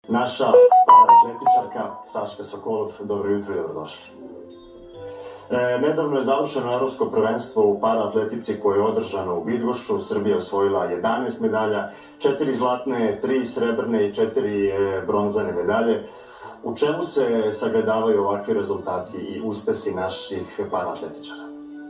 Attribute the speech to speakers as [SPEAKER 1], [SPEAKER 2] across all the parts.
[SPEAKER 1] naša paratletičarka Saška Sokolov. Dobro jutro i dobrodošli. Nedavno je završeno evropsko prvenstvo u paraatletici koje je održano u Bydgošću. Srbija je osvojila 11 medalja, 4 zlatne, 3 srebrne i 4 bronzane medalje. U čemu se sagledavaju ovakvi rezultati i uspesi naših paraatletičara?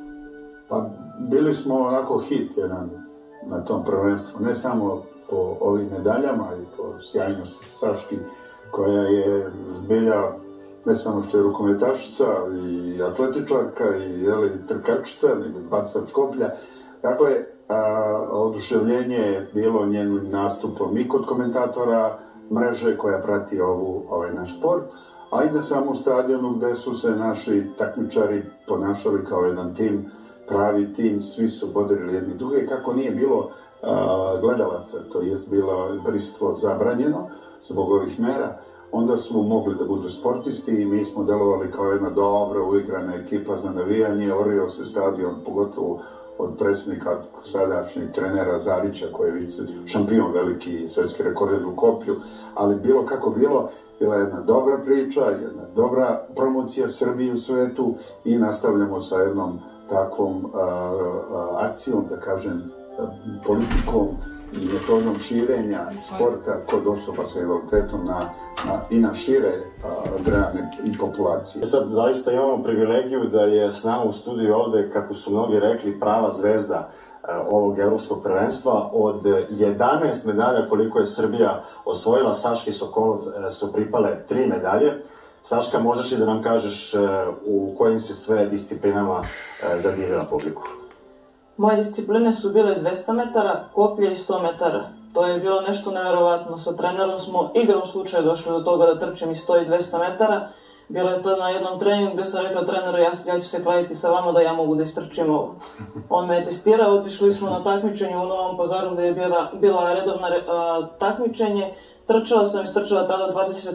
[SPEAKER 2] Pa bili smo onako hit jedan na tom prvenstvu, ne samo po ovim medaljama i po sjajnosti Saški, koja je zbilja ne samo što je rukometašica i atletičarka i trkačica, nego bacač koplja. Dakle, oduševljenje je bilo njenim nastupom i kod komentatora mreže koja prati ovaj naš sport, a i na samom stadionu gde su se naši takmičari ponašali kao jedan tim, pravi tim, svi su bodrili jedni druge. Kako nije bilo gledalaca, to je bilo prisustvo zabranjeno zbog ovih mera, onda smo mogli da budu sportisti i mi smo delovali kao jedna dobra uigrana ekipa za navijanje. Orio se stadion, pogotovo od predsjednika sadašnjeg trenera Zarića, koji je šampion veliki, svetski rekorder u koplju, ali bilo kako bilo, bila je jedna dobra priča, jedna dobra promocija Srbije u svetu i nastavljamo sa jednom takvom akcijom, da kažem, politikom i metodom širenja sporta kod osoba sa invaliditetom i na šire grane i populacije.
[SPEAKER 1] Sad zaista imamo privilegiju da je s nama u studiju ovde, kako su mnogi rekli, prava zvezda ovog evropskog prvenstva. Od 11 medalja koliko je Srbija osvojila, Saški Sokolov su pripale 3 medalje. Saška, možeš li da nam kažeš u kojim se sve disciplinama zadivila publiku?
[SPEAKER 3] Moje discipline su bile 200 metara, koplje i 100 metara. To je bilo nešto neverovatno. Sa trenerom smo igrom slučaja došli do toga da trčim i 100 i 200 metara. Bilo je to na jednom treningu gde sam rekla treneru, ja ću se kladiti sa vama da ja mogu da istrčim ovo. On me je testirao, otišli smo na takmičenje u Novom Pazaru gde je bila redovna takmičenje. Trčala sam, istrčala tada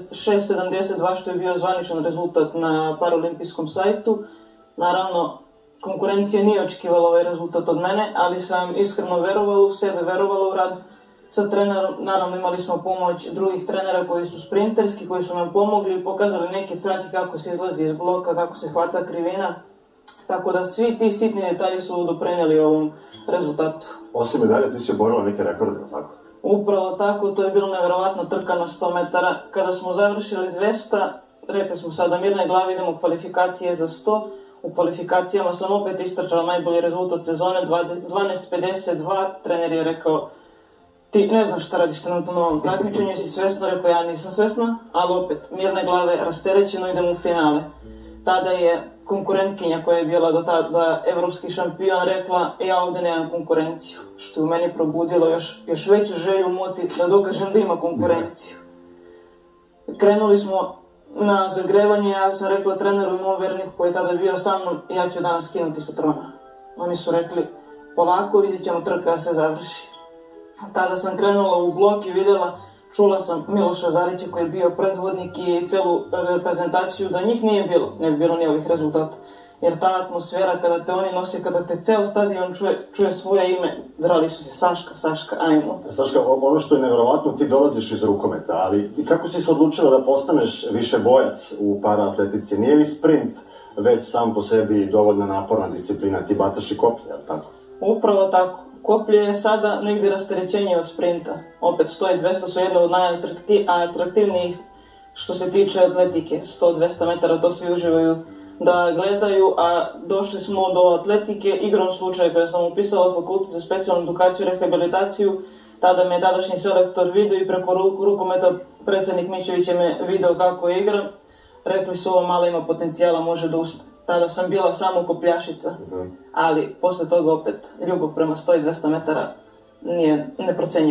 [SPEAKER 3] 26.72, što je bio zvaničan rezultat na paraolimpijskom sajtu. Naravno, konkurencija nije očekivala ovaj rezultat od mene, ali sam iskreno verovala u sebe, verovala u rad sa trenerom. Naravno, imali smo pomoć drugih trenera koji su sprinterski, koji su nam pomogli i pokazali neke cake kako se izlazi iz bloka, kako se hvata krivina. Tako da svi ti sitni detalji su doprineli ovom rezultatu.
[SPEAKER 1] Osim medalja, ti si oborila neke rekorde, tako?
[SPEAKER 3] Upravo tako, to je bilo neverovatna trka na 100 metara. Kada smo završili 200, rekli smo sada mirne glave, idemo u kvalifikacije za 100. U kvalifikacijama sam opet istrčala najbolji rezultat sezone, 12.52. Trener je rekao, ti ne znaš šta radiš na tom novom takmičenju, jesi svesna? Rekao, ja nisam svesna, ali opet, mirne glave, rasterećeno, idemo u finale. Tada je konkurentkinja koja je bila do tada evropski šampion rekla, ja ovde nemam konkurenciju, što je u meni probudilo još veću želju, motiv da dokažem da ima konkurenciju. Krenuli smo na zagrevanje, ja sam rekla treneru i mom verniku koji je tada bio sa mnom, ja ću danas skinuti sa trona. Oni su rekli, polako, vidjet ćemo trka da se završi. Tada sam krenula u blok i videla, čula sam Miloša Zarića koji je bio predvodnik i celu reprezentaciju, da njih nije bilo, ne bi bilo ni ovih rezultata. Jer ta atmosfera kada te oni nose, kada te ceo stadion čuje svoje ime, drali su se Saška, ajmo.
[SPEAKER 1] Saška, ono što je neverovatno, ti dolaziš iz rukometa, ali kako si se odlučila da postaneš više bojac u paraatletici? Nije li sprint već sam po sebi dovoljna naporna disciplina? Ti bacaš i koplje, ali tako?
[SPEAKER 3] Upravo tako. Koplje je sada negdje rasterećenje od sprinta. Opet 100 i 200 su jedno od najatraktivnijih što se tiče atletike. 100-200 metara, to svi uživaju da gledaju, a došli smo do atletike igrom slučaja kada sam upisala fakultet za specijalnu edukaciju i rehabilitaciju. Tada me tadašnji selektor video i preko rukometa predsjednik Mićević je me video kako igram. Rekli su, ovo mala ima potencijala, može da uspe. Tada sam bila samo kopljašica, ali posle toga opet ljubav prema 100 i 200 metara nije neprocenjiva.